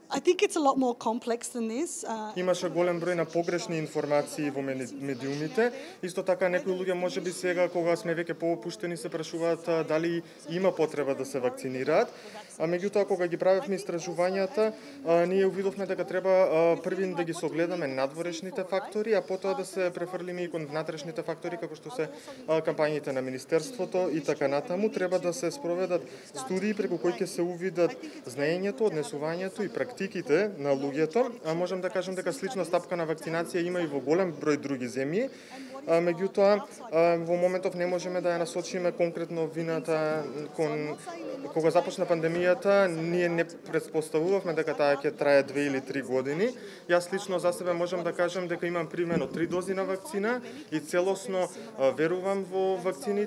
I think it's a lot more complex than this. Имаше голем број на погрешни информации во медиумите. Исто така некои луѓе можеби сега кога сме веќе поопуштени се прашуваат дали има потреба да се вакцинираат. А меѓутоа кога ги правевме истражувањата, ние увидовме дека треба првин да ги согледаме надворешните фактори, а потоа да се префрлиме и кон внатрешните фактори како што се кампањите на министерството и така натаму. Треба да се спроведат студии преку кои ќе се увидат знаењето, однесувањето и практиките на луѓето. Можам да кажам дека слична стапка на вакцинација има и во голем број други земји. Меѓутоа, во моментов не можеме да ја насочиме конкретно вината кога започна пандемијата, ние не претпоставувавме дека таа ќе трае 2 или 3 години. Јас лично за себе можам да кажам дека имам примено 3 дози на вакцина и целосно верувам во вакцините.